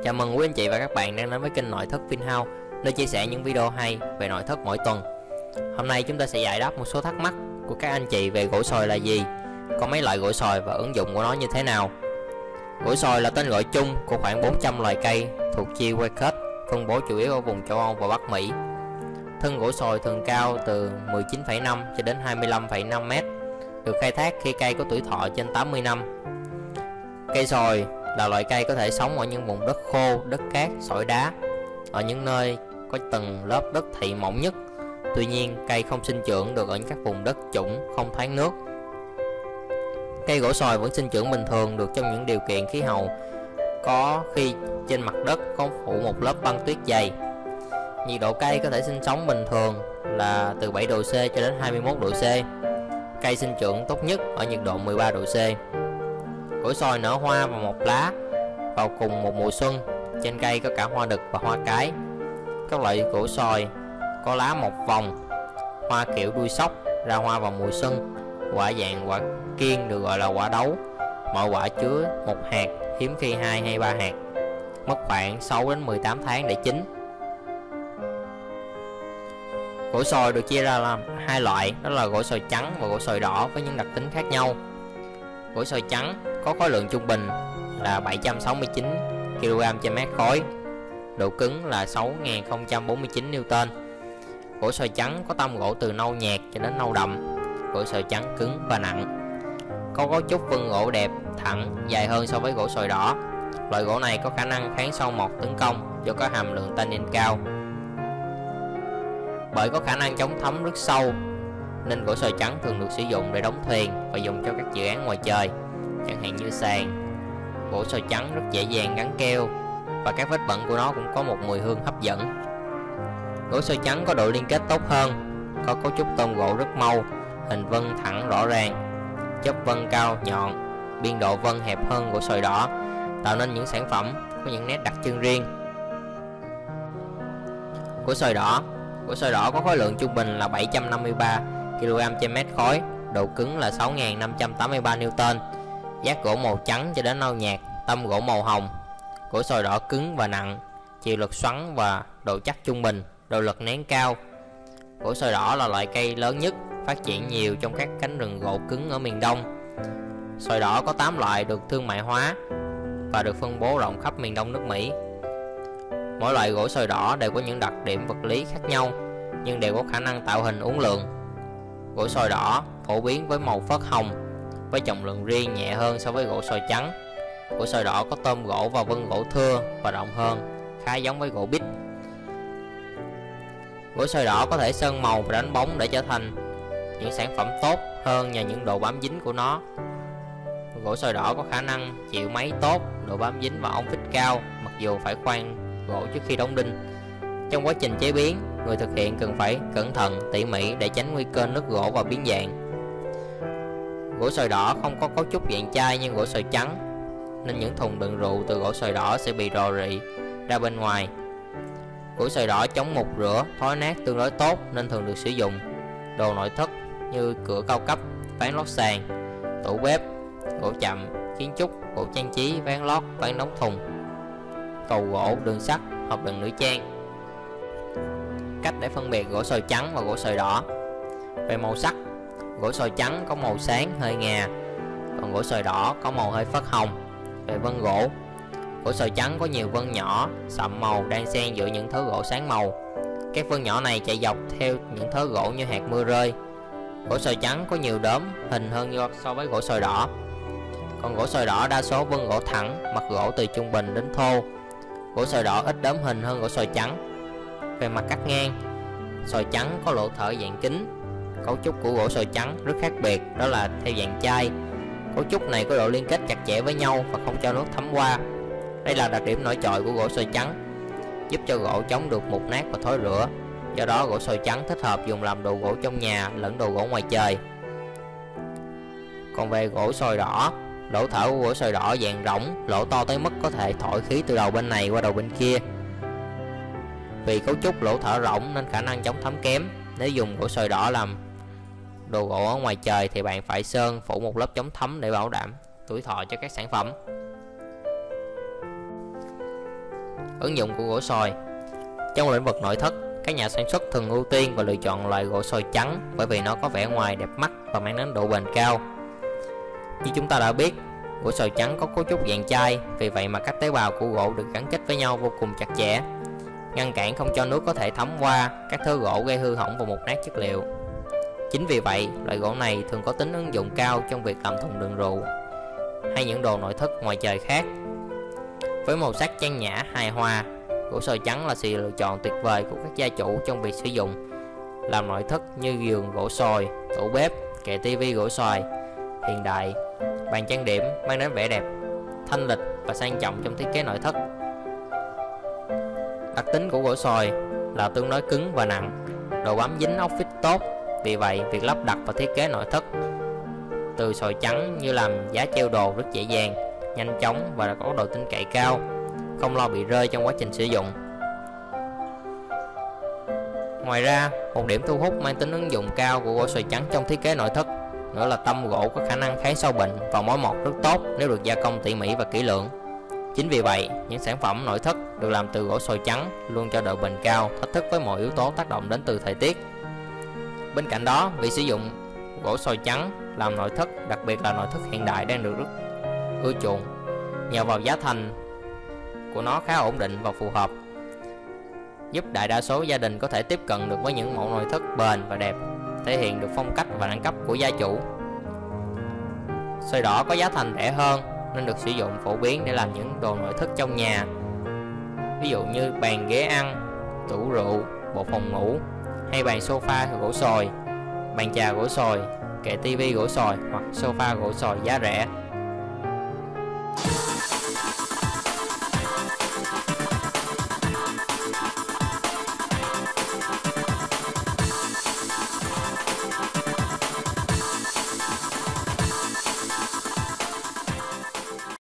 Chào mừng quý anh chị và các bạn đang đến với kênh Nội thất Vinhouse, nơi chia sẻ những video hay về nội thất mỗi tuần. Hôm nay chúng ta sẽ giải đáp một số thắc mắc của các anh chị về gỗ sồi là gì, có mấy loại gỗ sồi và ứng dụng của nó như thế nào. Gỗ sồi là tên gọi chung của khoảng 400 loài cây thuộc chi Eucalyptus, phân bố chủ yếu ở vùng châu Âu và Bắc Mỹ. Thân gỗ sồi thường cao từ 19,5 cho đến 25,5 m, được khai thác khi cây có tuổi thọ trên 80 năm. Cây sồi là loại cây có thể sống ở những vùng đất khô, đất cát, sỏi đá, ở những nơi có tầng lớp đất thị mỏng nhất. Tuy nhiên, cây không sinh trưởng được ở các vùng đất trũng không thoáng nước. Cây gỗ sồi vẫn sinh trưởng bình thường được trong những điều kiện khí hậu có khi trên mặt đất có phủ một lớp băng tuyết dày. Nhiệt độ cây có thể sinh sống bình thường là từ 7 độ C cho đến 21 độ C. Cây sinh trưởng tốt nhất ở nhiệt độ 13 độ C. Gỗ sồi nở hoa và mọc lá vào cùng một mùa xuân. Trên cây có cả hoa đực và hoa cái. Các loại gỗ sồi có lá mọc vòng, hoa kiểu đuôi sóc, ra hoa vào mùa xuân. Quả dạng quả kiên được gọi là quả đấu. Mỗi quả chứa một hạt, hiếm khi 2 hay 3 hạt. Mất khoảng 6 đến 18 tháng để chín. Gỗ sồi được chia ra làm hai loại, đó là gỗ sồi trắng và gỗ sồi đỏ với những đặc tính khác nhau. Gỗ sồi trắng có khối lượng trung bình là 769 kg trên mét khối, độ cứng là 6049 Newton. Gỗ sồi trắng có tông gỗ từ nâu nhạt cho đến nâu đậm. Gỗ sồi trắng cứng và nặng, có cấu trúc vân gỗ đẹp, thẳng, dài hơn so với gỗ sồi đỏ. Loại gỗ này có khả năng kháng sâu mọt tấn công do có hàm lượng tannin cao. Bởi có khả năng chống thấm rất sâu nên gỗ sồi trắng thường được sử dụng để đóng thuyền và dùng cho các dự án ngoài trời, chẳng hạn như sàn. Gỗ sồi trắng rất dễ dàng gắn keo và các vết bẩn của nó cũng có một mùi hương hấp dẫn. Gỗ sồi trắng có độ liên kết tốt hơn, có cấu trúc tôm gỗ rất mau, hình vân thẳng rõ ràng, chóp vân cao nhọn, biên độ vân hẹp hơn gỗ sồi đỏ, tạo nên những sản phẩm có những nét đặc trưng riêng. Gỗ sồi đỏ có khối lượng trung bình là 753 kg trên mét khối, độ cứng là 6583 Newton. Giác gỗ màu trắng cho đến nâu nhạt, tông gỗ màu hồng. Gỗ sồi đỏ cứng và nặng, chịu lực xoắn và độ chắc trung bình, độ lực nén cao. Gỗ sồi đỏ là loại cây lớn nhất, phát triển nhiều trong các cánh rừng gỗ cứng ở miền Đông. Sồi đỏ có 8 loại được thương mại hóa và được phân bố rộng khắp miền Đông nước Mỹ. Mỗi loại gỗ sồi đỏ đều có những đặc điểm vật lý khác nhau, nhưng đều có khả năng tạo hình uốn lượn. Gỗ sồi đỏ phổ biến với màu phớt hồng, với trọng lượng riêng nhẹ hơn so với gỗ sồi trắng. Gỗ sồi đỏ có tôm gỗ và vân gỗ thưa và rộng hơn, khá giống với gỗ bích. Gỗ sồi đỏ có thể sơn màu và đánh bóng để trở thành những sản phẩm tốt hơn nhờ những độ bám dính của nó. Gỗ sồi đỏ có khả năng chịu máy tốt, độ bám dính và ống vít cao, mặc dù phải khoan gỗ trước khi đóng đinh. Trong quá trình chế biến, người thực hiện cần phải cẩn thận, tỉ mỉ để tránh nguy cơ nứt gỗ và biến dạng. Gỗ sồi đỏ không có cấu trúc dạng chai như gỗ sồi trắng, nên những thùng đựng rượu từ gỗ sồi đỏ sẽ bị rò rỉ ra bên ngoài. Gỗ sồi đỏ chống mục rửa, thối nát tương đối tốt nên thường được sử dụng đồ nội thất như cửa cao cấp, ván lót sàn, tủ bếp, gỗ chạm, kiến trúc, gỗ trang trí, ván lót, ván đóng thùng, cầu gỗ, đường sắt, hộp đựng nữ trang. Cách để phân biệt gỗ sồi trắng và gỗ sồi đỏ. Về màu sắc, gỗ sồi trắng có màu sáng hơi ngà, còn gỗ sồi đỏ có màu hơi phớt hồng. Về vân gỗ, gỗ sồi trắng có nhiều vân nhỏ, sậm màu đan xen giữa những thớ gỗ sáng màu. Các vân nhỏ này chạy dọc theo những thớ gỗ như hạt mưa rơi. Gỗ sồi trắng có nhiều đốm hình hơn so với gỗ sồi đỏ. Còn gỗ sồi đỏ đa số vân gỗ thẳng, mặt gỗ từ trung bình đến thô. Gỗ sồi đỏ ít đốm hình hơn gỗ sồi trắng. Về mặt cắt ngang, sồi trắng có lỗ thở dạng kính. Cấu trúc của gỗ sồi trắng rất khác biệt, đó là theo dạng chai. Cấu trúc này có độ liên kết chặt chẽ với nhau và không cho nước thấm qua. Đây là đặc điểm nổi trội của gỗ sồi trắng, giúp cho gỗ chống được mục nát và thối rữa. Do đó gỗ sồi trắng thích hợp dùng làm đồ gỗ trong nhà lẫn đồ gỗ ngoài trời. Còn về gỗ sồi đỏ, lỗ thở của gỗ sồi đỏ dạng rỗng, lỗ to tới mức có thể thổi khí từ đầu bên này qua đầu bên kia. Vì cấu trúc lỗ thở rỗng nên khả năng chống thấm kém. Nếu dùng gỗ sồi đỏ làm đồ gỗ ở ngoài trời thì bạn phải sơn phủ một lớp chống thấm để bảo đảm tuổi thọ cho các sản phẩm. Ứng dụng của gỗ sồi. Trong lĩnh vực nội thất, các nhà sản xuất thường ưu tiên và lựa chọn loại gỗ sồi trắng bởi vì nó có vẻ ngoài đẹp mắt và mang đến độ bền cao. Như chúng ta đã biết, gỗ sồi trắng có cấu trúc dạng chai, vì vậy mà các tế bào của gỗ được gắn kết với nhau vô cùng chặt chẽ, ngăn cản không cho nước có thể thấm qua các thớ gỗ gây hư hỏng và mục nát chất liệu. Chính vì vậy, loại gỗ này thường có tính ứng dụng cao trong việc làm thùng đựng rượu hay những đồ nội thất ngoài trời khác. Với màu sắc trang nhã hài hòa, gỗ sồi trắng là sự lựa chọn tuyệt vời của các gia chủ trong việc sử dụng làm nội thất như giường gỗ sồi, tủ bếp, kệ tivi gỗ xoài hiện đại, bàn trang điểm mang đến vẻ đẹp, thanh lịch và sang trọng trong thiết kế nội thất. Đặc tính của gỗ sồi là tương đối cứng và nặng, độ bám dính ốc vít tốt, vì vậy việc lắp đặt và thiết kế nội thất từ sồi trắng như làm giá treo đồ rất dễ dàng, nhanh chóng và có độ tin cậy cao, không lo bị rơi trong quá trình sử dụng. Ngoài ra, một điểm thu hút mang tính ứng dụng cao của gỗ sồi trắng trong thiết kế nội thất nữa là tăm gỗ có khả năng kháng sâu bệnh và mối mọt rất tốt nếu được gia công tỉ mỉ và kỹ lưỡng. Chính vì vậy, những sản phẩm nội thất được làm từ gỗ sồi trắng luôn cho độ bền cao, thách thức với mọi yếu tố tác động đến từ thời tiết. Bên cạnh đó, việc sử dụng gỗ sồi trắng làm nội thất, đặc biệt là nội thất hiện đại, đang được rất ưa chuộng nhờ vào giá thành của nó khá ổn định và phù hợp, giúp đại đa số gia đình có thể tiếp cận được với những mẫu nội thất bền và đẹp, thể hiện được phong cách và đẳng cấp của gia chủ. Sồi đỏ có giá thành rẻ hơn nên được sử dụng phổ biến để làm những đồ nội thất trong nhà, ví dụ như bàn ghế ăn, tủ rượu, bộ phòng ngủ hay bàn sofa gỗ sồi, bàn trà gỗ sồi, kệ tivi gỗ sồi hoặc sofa gỗ sồi giá rẻ.